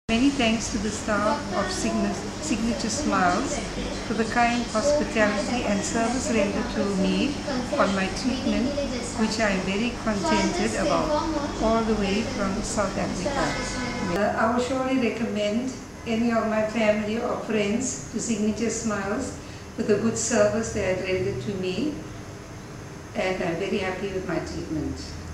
Many thanks to the staff of Signature Smiles for the kind hospitality and service rendered to me on my treatment, which I am very contented about, all the way from South Africa. I will surely recommend any of my family or friends to Signature Smiles for the good service they had rendered to me, and I'm very happy with my treatment.